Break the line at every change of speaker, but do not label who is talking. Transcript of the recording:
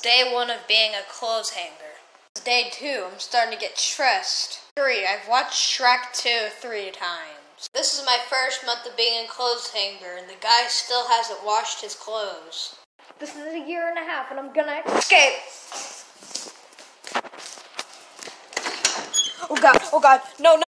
Day 1 of being a clothes hanger. Day 2, I'm starting to get stressed. 3, I've watched Shrek 2 3 times. This is my first month of being a clothes hanger, and the guy still hasn't washed his clothes.
This is a year and a half, and I'm gonna escape. Oh God, no, no.